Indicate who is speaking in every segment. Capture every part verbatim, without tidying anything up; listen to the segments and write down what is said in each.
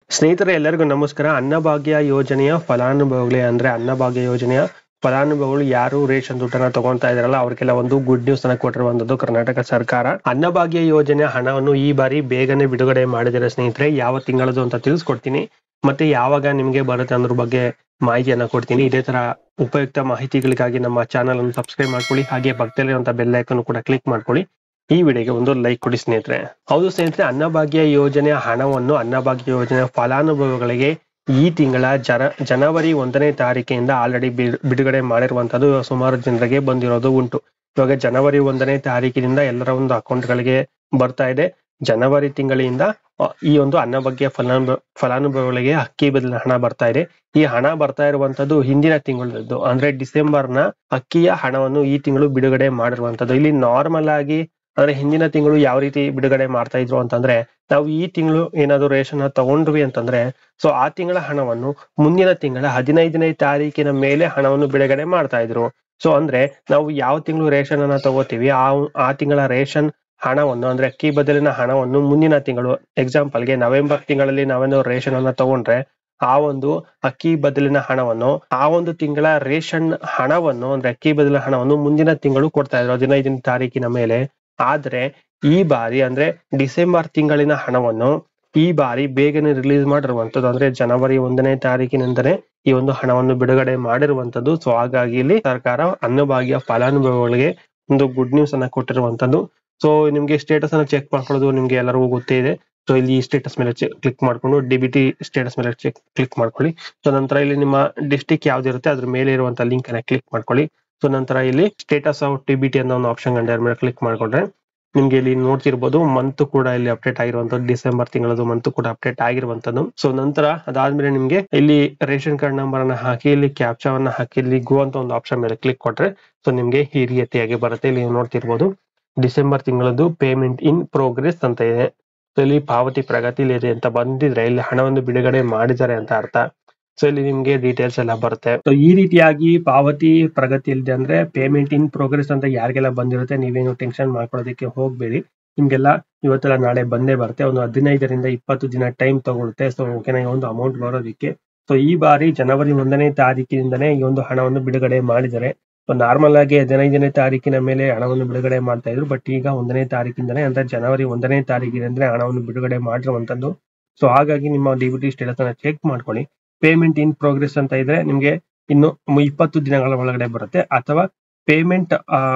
Speaker 1: ಸ್ನೇಹಿತರೆ ಎಲ್ಲರಿಗೂ ನಮಸ್ಕಾರ. ಅನ್ನಭಾಗ್ಯ ಯೋಜನೆಯ ಫಲಾನುಭವಿಗಳೇ ಅಂದ್ರೆ ಅನ್ನಭಾಗ್ಯ ಯೋಜನೆಯ ಫಲಾನುಭವಿಗಳು ಯಾರು ರೇಷನ್ ದುಡ್ಡನ್ನ ತಗೊಂತಾ ಇದಾರಲ್ಲ ಅವ್ರಿಗೆಲ್ಲ ಒಂದು ಗುಡ್ ನ್ಯೂಸ್ ಅನ್ನ ಕೊಟ್ಟಿರುವಂತದ್ದು ಕರ್ನಾಟಕ ಸರ್ಕಾರ. ಅನ್ನಭಾಗ್ಯ ಯೋಜನೆ ಹಣವನ್ನು ಈ ಬಾರಿ ಬೇಗನೆ ಬಿಡುಗಡೆ ಮಾಡಿದರೆ ಸ್ನೇಹಿತರೆ, ಯಾವ ತಿಂಗಳದು ಅಂತ ತಿಳಿಸ್ಕೊಡ್ತೀನಿ, ಮತ್ತೆ ಯಾವಾಗ ನಿಮ್ಗೆ ಬರುತ್ತೆ ಅನ್ನೋದ್ರ ಬಗ್ಗೆ ಮಾಹಿತಿಯನ್ನ ಕೊಡ್ತೀನಿ. ಇದೇ ತರ ಉಪಯುಕ್ತ ಮಾಹಿತಿಗಳಿಗಾಗಿ ನಮ್ಮ ಚಾನಲ್ ಅನ್ನು ಸಬ್ಸ್ಕ್ರೈಬ್ ಮಾಡ್ಕೊಳ್ಳಿ, ಹಾಗೆ ಪಕ್ಕದಲ್ಲಿರುವಂತಹ ಬೆಲ್ ಐಕಾನ್ ಕೂಡ ಕ್ಲಿಕ್ ಮಾಡ್ಕೊಳ್ಳಿ. ಈ ವಿಡಿಯೋಗೆ ಒಂದು ಲೈಕ್ ಕೊಡಿ ಸ್ನೇಹಿತರೆ. ಹೌದು ಸ್ನೇಹಿತರೆ, ಅನ್ನಭಾಗ್ಯ ಯೋಜನೆಯ ಹಣವನ್ನು ಅನ್ನಭಾಗ್ಯ ಯೋಜನೆಯ ಫಲಾನುಭವಿಗಳಿಗೆ ಈ ತಿಂಗಳ ಜನ ಜನವರಿ ಒಂದನೇ ತಾರೀಕಿನಿಂದ ಆಲ್ರೆಡಿ ಬಿಡುಗಡೆ ಮಾಡಿರುವಂತದ್ದು ಸುಮಾರು ಜನರಿಗೆ ಬಂದಿರೋದು ಉಂಟು. ಇವಾಗ ಜನವರಿ ಒಂದನೇ ತಾರೀಕಿನಿಂದ ಎಲ್ಲರ ಒಂದು ಅಕೌಂಟ್ಗಳಿಗೆ ಬರ್ತಾ ಇದೆ. ಜನವರಿ ತಿಂಗಳಿಂದ ಈ ಒಂದು ಅನ್ನಭಾಗ್ಯ ಫಲಾನು ಫಲಾನುಭವಿಗಳಿಗೆ ಅಕ್ಕಿ ಬದಲಿನ ಹಣ ಬರ್ತಾ ಇದೆ. ಈ ಹಣ ಬರ್ತಾ ಇರುವಂತದ್ದು ಹಿಂದಿನ ತಿಂಗಳದ್ದು ಅಂದ್ರೆ ಡಿಸೆಂಬರ್ನ ಅಕ್ಕಿಯ ಹಣವನ್ನು ಈ ತಿಂಗಳು ಬಿಡುಗಡೆ ಮಾಡಿರುವಂತದ್ದು. ಇಲ್ಲಿ ನಾರ್ಮಲ್ ಆಗಿ ಅಂದ್ರೆ ಹಿಂದಿನ ತಿಂಗಳು ಯಾವ ರೀತಿ ಬಿಡುಗಡೆ ಮಾಡ್ತಾ ಇದ್ರು ಅಂತಂದ್ರೆ, ನಾವು ಈ ತಿಂಗಳು ಏನಾದ್ರು ರೇಷನ್ ತಗೊಂಡ್ವಿ ಅಂತಂದ್ರೆ ಸೊ ಆ ತಿಂಗಳ ಹಣವನ್ನು ಮುಂದಿನ ತಿಂಗಳ ಹದಿನೈದನೇ ತಾರೀಕಿನ ಮೇಲೆ ಹಣವನ್ನು ಬಿಡುಗಡೆ ಮಾಡ್ತಾ ಇದ್ರು. ಸೊ ಅಂದ್ರೆ ನಾವು ಯಾವ ತಿಂಗಳು ರೇಷನ್ ಅನ್ನ ತಗೋತೀವಿ ಆ ಆ ತಿಂಗಳ ರೇಷನ್ ಹಣವನ್ನು ಅಂದ್ರೆ ಅಕ್ಕಿ ಬದಲಿನ ಹಣವನ್ನು ಮುಂದಿನ ತಿಂಗಳು, ಎಕ್ಸಾಂಪಲ್ಗೆ ನವೆಂಬರ್ ತಿಂಗಳಲ್ಲಿ ನಾವೇನೋ ರೇಷನ್ ಅನ್ನ ತಗೊಂಡ್ರೆ ಆ ಒಂದು ಅಕ್ಕಿ ಬದಲಿನ ಹಣವನ್ನು ಆ ಒಂದು ತಿಂಗಳ ರೇಷನ್ ಹಣವನ್ನು ಅಂದ್ರೆ ಅಕ್ಕಿ ಬದಲಿನ ಹಣವನ್ನು ಮುಂದಿನ ತಿಂಗಳು ಕೊಡ್ತಾ ಇದ್ರು ಹದಿನೈದನೇ ತಾರೀಕಿನ ಮೇಲೆ. ಆದ್ರೆ ಈ ಬಾರಿ ಅಂದ್ರೆ ಡಿಸೆಂಬರ್ ತಿಂಗಳಿನ ಹಣವನ್ನು ಈ ಬಾರಿ ಬೇಗನೆ ರಿಲೀಸ್ ಮಾಡಿರುವಂತದ್ದು ಅಂದ್ರೆ ಜನವರಿ ಒಂದನೇ ತಾರೀಕಿನಿಂದನೇ ಈ ಒಂದು ಹಣವನ್ನು ಬಿಡುಗಡೆ ಮಾಡಿರುವಂತದ್ದು. ಸೊ ಹಾಗಾಗಿ ಇಲ್ಲಿ ಸರ್ಕಾರ ಅನ್ನಭಾಗ್ಯ ಫಲಾನುಭವಿಗಳಿಗೆ ಒಂದು ಗುಡ್ ನ್ಯೂಸ್ ಅನ್ನ ಕೊಟ್ಟಿರುವಂತದ್ದು. ಸೊ ನಿಮ್ಗೆ ಸ್ಟೇಟಸ್ ಅನ್ನ ಚೆಕ್ ಮಾಡ್ಕೊಳ್ಳೋದು ನಿಮ್ಗೆ ಎಲ್ಲರಿಗೂ ಗೊತ್ತೇ ಇದೆ. ಸೊ ಇಲ್ಲಿ ಸ್ಟೇಟಸ್ ಮೇಲೆ ಕ್ಲಿಕ್ ಮಾಡ್ಕೊಂಡು ಡಿ ಬಿ ಟಿ ಸ್ಟೇಟಸ್ ಮೇಲೆ ಚೆಕ್ ಕ್ಲಿಕ್ ಮಾಡ್ಕೊಳ್ಳಿ. ಸೊ ನಂತರ ಇಲ್ಲಿ ನಿಮ್ಮ ಡಿಸ್ಟಿಕ್ ಯಾವ್ದಿರುತ್ತೆ ಅದ್ರ ಮೇಲೆ ಇರುವಂತಹ ಲಿಂಕ್ ಅನ್ನ ಕ್ಲಿಕ್ ಮಾಡ್ಕೊಳ್ಳಿ. ಸೊ ನಂತರ ಇಲ್ಲಿ status of T B T ಅನ್ನೋ ಒಂದು ಆಪ್ಷನ್ ಕಂಡು ಮೇಲೆ ಕ್ಲಿಕ್ ಮಾಡ್ಕೊಂಡ್ರೆ ನಿಮ್ಗೆ ಇಲ್ಲಿ ನೋಡ್ತಿರ್ಬೋದು ಮಂತ್ ಕೂಡ ಇಲ್ಲಿ ಅಪ್ಡೇಟ್ ಆಗಿರುವಂತದ್ದು, ಡಿಸೆಂಬರ್ ತಿಂಗಳದು ಮಂತ್ ಕೂಡ ಅಪ್ಡೇಟ್ ಆಗಿರುವಂತದ್ದು. ಸೊ ನಂತರ ಅದಾದ್ಮೇಲೆ ನಿಮ್ಗೆ ಇಲ್ಲಿ ರೇಷನ್ ಕಾರ್ಡ್ ನಂಬರ್ ಅನ್ನ ಹಾಕಿ ಇಲ್ಲಿ ಕ್ಯಾಪ್ಚಾವನ್ನ ಹಾಕಿ ಇಲ್ಲಿ ಗೋ ಅಂತ ಒಂದು ಆಪ್ಷನ್ ಮೇಲೆ ಕ್ಲಿಕ್ ಕೊಟ್ರೆ ಸೊ ನಿಮ್ಗೆ ಈ ರೀತಿಯಾಗಿ ಬರುತ್ತೆ. ಇಲ್ಲಿ ನೋಡ್ತಿರ್ಬೋದು ಡಿಸೆಂಬರ್ ತಿಂಗಳದ್ದು ಪೇಮೆಂಟ್ ಇನ್ ಪ್ರೋಗ್ರೆಸ್ ಅಂತ ಇದೆ. ಸೊ ಇಲ್ಲಿ ಪಾವತಿ ಪ್ರಗತಿಲಿ ಇದೆ ಅಂತ ಬಂದಿದ್ರೆ ಇಲ್ಲಿ ಹಣವನ್ನು ಬಿಡುಗಡೆ ಮಾಡಿದ್ದಾರೆ ಅಂತ ಅರ್ಥ. ಸೊ ಇಲ್ಲಿ ನಿಮ್ಗೆ ಡೀಟೇಲ್ಸ್ ಎಲ್ಲ ಬರುತ್ತೆ. ಸೊ ಈ ರೀತಿಯಾಗಿ ಪಾವತಿ ಪ್ರಗತಿಯಲ್ಲಿದೆ ಅಂದ್ರೆ ಪೇಮೆಂಟ್ ಇನ್ ಪ್ರೋಗ್ರೆಸ್ ಅಂತ ಯಾರಿಗೆಲ್ಲ ಬಂದಿರುತ್ತೆ ನೀವೇನು ಟೆನ್ಷನ್ ಮಾಡ್ಕೊಳ್ಳೋದಕ್ಕೆ ಹೋಗ್ಬೇಡಿ. ನಿಮ್ಗೆಲ್ಲ ಇವತ್ತೆಲ್ಲ ನಾಳೆ ಬಂದೇ ಬರುತ್ತೆ. ಒಂದು ಹದಿನೈದರಿಂದ ಇಪ್ಪತ್ತು ದಿನ ಟೈಮ್ ತಗೊಳುತ್ತೆ. ಸೊ ಓಕೆನಾ, ಒಂದು ಅಮೌಂಟ್ ಬರೋದಕ್ಕೆ. ಸೊ ಈ ಬಾರಿ ಜನವರಿ ಒಂದನೇ ತಾರೀಕಿನಿಂದನೇ ಈ ಒಂದು ಹಣವನ್ನು ಬಿಡುಗಡೆ ಮಾಡಿದ್ದಾರೆ. ಸೊ ನಾರ್ಮಲ್ ಆಗಿ ಹದಿನೈದನೇ ತಾರೀಕಿನ ಮೇಲೆ ಹಣವನ್ನು ಬಿಡುಗಡೆ ಮಾಡ್ತಾ ಇದ್ರು, ಬಟ್ ಈಗ ಒಂದನೇ ತಾರೀಕಿಂದನೇ ಅಂದ್ರೆ ಜನವರಿ ಒಂದನೇ ತಾರೀಕಿನಿಂದಲೇ ಹಣವನ್ನು ಬಿಡುಗಡೆ ಮಾಡಿರುವಂತದ್ದು. ಸೊ ಹಾಗಾಗಿ ನಿಮ್ಮ ಡಿ ಬಿ ಟಿ ಸ್ಟೇಟಸ್ ಅನ್ನ ಚೆಕ್ ಮಾಡ್ಕೊಳ್ಳಿ. ಪೇಮೆಂಟ್ ಇನ್ ಪ್ರೋಗ್ರೆಸ್ ಅಂತ ಇದ್ರೆ ನಿಮ್ಗೆ ಇನ್ನು ಇಪ್ಪತ್ತು ದಿನಗಳ ಒಳಗಡೆ ಬರುತ್ತೆ, ಅಥವಾ ಪೇಮೆಂಟ್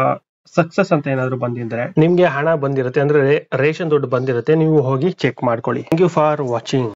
Speaker 1: ಸಕ್ಸಸ್ ಅಂತ ಏನಾದ್ರು ಬಂದಿದ್ರೆ ನಿಮ್ಗೆ ಹಣ ಬಂದಿರುತ್ತೆ ಅಂದ್ರೆ ರೇಷನ್ ದುಡ್ಡು ಬಂದಿರುತ್ತೆ, ನೀವು ಹೋಗಿ ಚೆಕ್ ಮಾಡ್ಕೊಳ್ಳಿ. Thank you for watching.